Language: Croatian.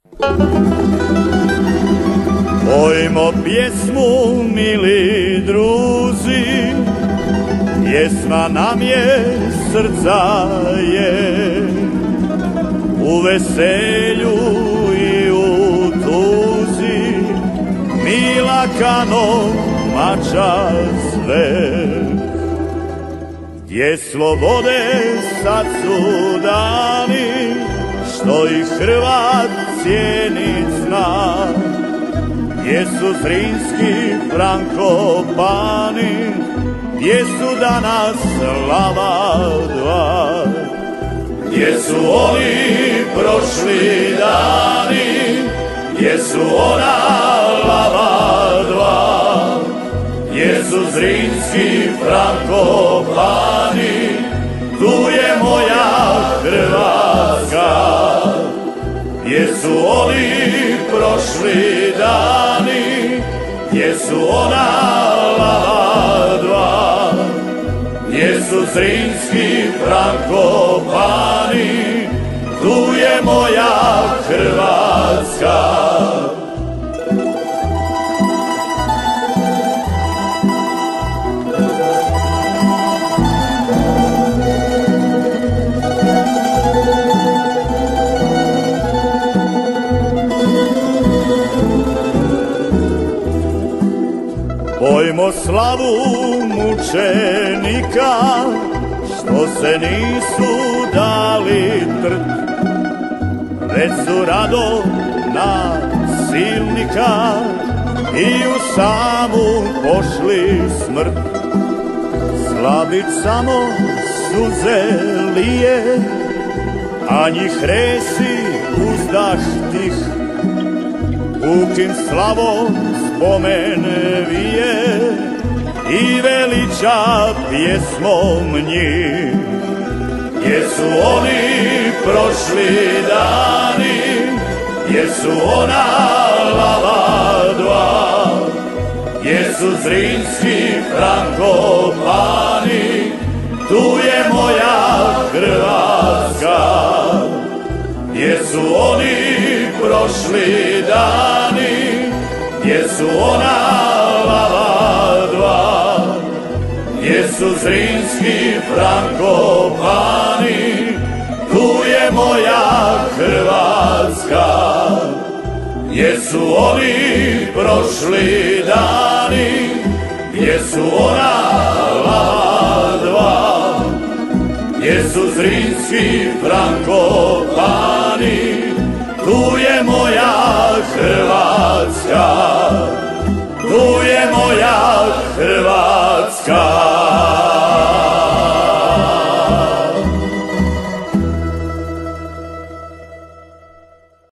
Pojmo pjesmu, mili druzi, pjesma nam je, srca je, u veselju i u tuzi, mila kano mača sve. Gdje slobode sad su dani, što i Hrvat cijeni zna, gdje su Zrinski Frankopani, gdje su danas lava dva, gdje su oni prošli dani, gdje su ona lava dva, gdje su Zrinski Frankopani, tu je moja Hrvatska. Gdje su oni prošli dani, gdje su ona lava dva, gdje su Zrinski Frankopani, tu je moja Hrvatska. Pojmo slavu mučenika, što se nisu dali trt, već su rado nasilnika i u samu pošli smrt. Slabić samo suze lije, a njih resi uzdah tih, pukim slavom spomen vije i veliča pjesmom njih. Gdje su oni prošli dani, gdje su ona lava dva, gdje su Zrinski Frankopani, tu je moja Hrvatska. Gdje su oni prošli dani, gdje su ona lava dva, gdje su Zrinski Frankopani, tu je moja Hrvatska. Gdje su oni prošli dani, gdje su ona lava dva, gdje su Zrinski Frankopani, tu je moja Hrvatska, tu je moja Hrvatska.